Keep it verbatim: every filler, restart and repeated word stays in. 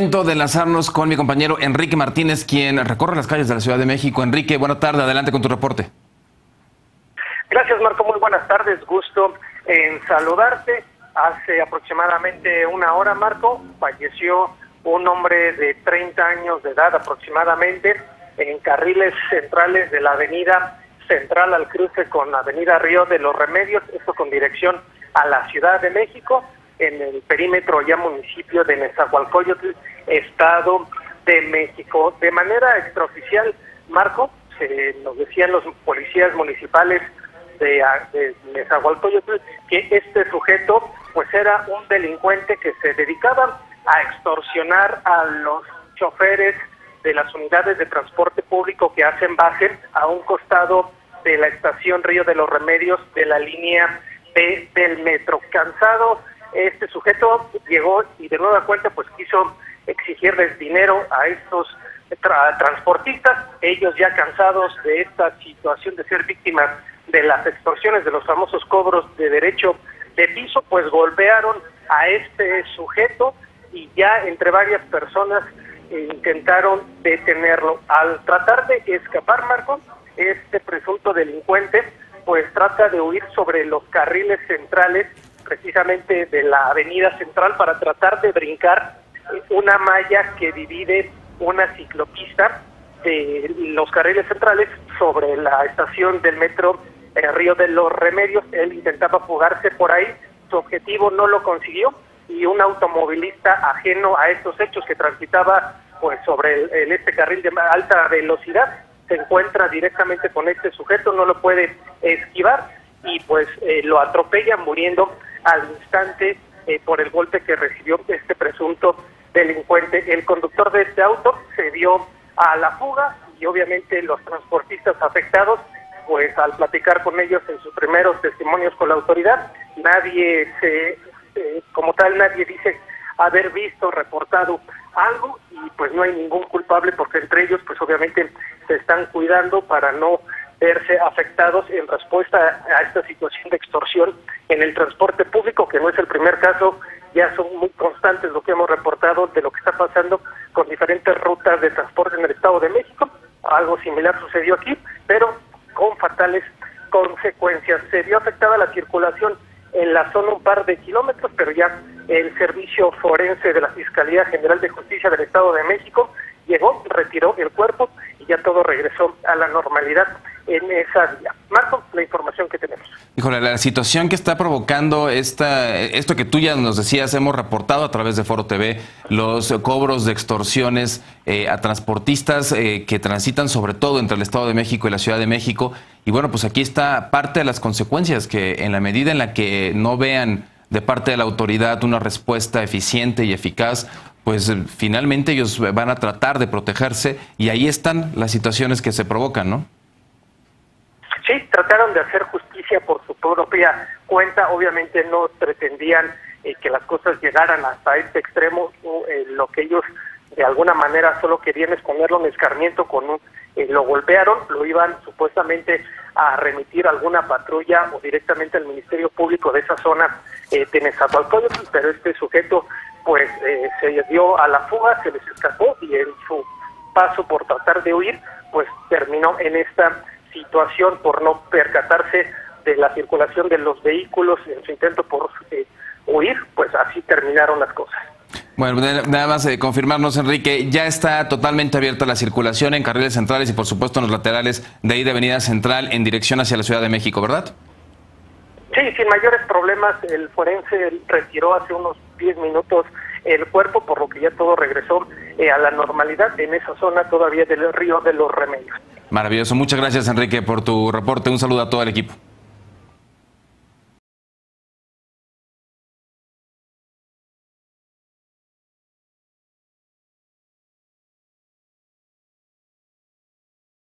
De enlazarnos con mi compañero Enrique Martínez, quien recorre las calles de la Ciudad de México. Enrique, buena tarde, adelante con tu reporte. Gracias, Marco, muy buenas tardes, gusto en saludarte. Hace aproximadamente una hora, Marco, falleció un hombre de treinta años de edad aproximadamente en carriles centrales de la avenida Central al cruce con avenida Río de los Remedios, esto con dirección a la Ciudad de México, en el perímetro ya municipio de Nezahualcóyotl, Estado de México. De manera extraoficial, Marco, se nos decían los policías municipales de, de Nezahualcóyotl que este sujeto pues era un delincuente que se dedicaba a extorsionar a los choferes de las unidades de transporte público que hacen base a un costado de la estación Río de los Remedios de la línea B del metro. Cansado, este sujeto llegó y de nueva cuenta pues quiso exigirles dinero a estos tra transportistas. Ellos, ya cansados de esta situación de ser víctimas de las extorsiones, de los famosos cobros de derecho de piso, pues golpearon a este sujeto y ya entre varias personas eh, intentaron detenerlo. Al tratar de escapar, Marco, este presunto delincuente pues trata de huir sobre los carriles centrales precisamente de la avenida Central para tratar de brincar una malla que divide una ciclopista de los carriles centrales sobre la estación del metro eh, Río de los Remedios. Él intentaba fugarse por ahí, su objetivo no lo consiguió y un automovilista ajeno a estos hechos que transitaba pues sobre el, el este carril de alta velocidad se encuentra directamente con este sujeto, no lo puede esquivar y pues eh, lo atropella, muriendo al instante eh, por el golpe que recibió este presunto delincuente. El conductor de este auto se dio a la fuga y obviamente los transportistas afectados, pues al platicar con ellos en sus primeros testimonios con la autoridad, nadie se, eh, como tal, nadie dice haber visto, reportado algo y pues no hay ningún culpable porque entre ellos pues obviamente se están cuidando para no verse afectados en respuesta a esta situación de extorsión en el transporte público, que no es el primer caso, ya son muy constantes lo que hemos reportado de lo que está pasando con diferentes rutas de transporte en el Estado de México. Algo similar sucedió aquí, pero con fatales consecuencias. Se vio afectada la circulación en la zona un par de kilómetros, pero ya el servicio forense de la Fiscalía General de Justicia del Estado de México llegó, retiró el cuerpo y ya todo regresó a la normalidad en esa vía. Marco, la información que tenemos. Híjole, la situación que está provocando esta, esto que tú ya nos decías, hemos reportado a través de Foro T V, los cobros de extorsiones eh, a transportistas eh, que transitan sobre todo entre el Estado de México y la Ciudad de México. Y bueno, pues aquí está parte de las consecuencias, que en la medida en la que no vean de parte de la autoridad una respuesta eficiente y eficaz, pues finalmente ellos van a tratar de protegerse y ahí están las situaciones que se provocan, ¿no? Sí, trataron de hacer justicia por su propia cuenta, obviamente no pretendían eh, que las cosas llegaran hasta este extremo, eh, lo que ellos de alguna manera solo querían es ponerlo en escarmiento con un, eh, lo golpearon, lo iban supuestamente a remitir a alguna patrulla o directamente al Ministerio Público de esa zona eh, de Nezahualcóyotl, pero este sujeto pues eh, se dio a la fuga, se les escapó y en su paso por tratar de huir, pues terminó en esta situación por no percatarse de la circulación de los vehículos en su intento por eh, huir, pues así terminaron las cosas. Bueno, nada más eh, confirmarnos, Enrique, ya está totalmente abierta la circulación en carriles centrales y por supuesto en los laterales de ahí de Avenida Central en dirección hacia la Ciudad de México, ¿verdad? Sí, sin mayores problemas. El forense retiró hace unos diez minutos el cuerpo, por lo que ya todo regresó eh, a la normalidad en esa zona todavía del Río de los Remedios. Maravilloso. Muchas gracias, Enrique, por tu reporte. Un saludo a todo el equipo.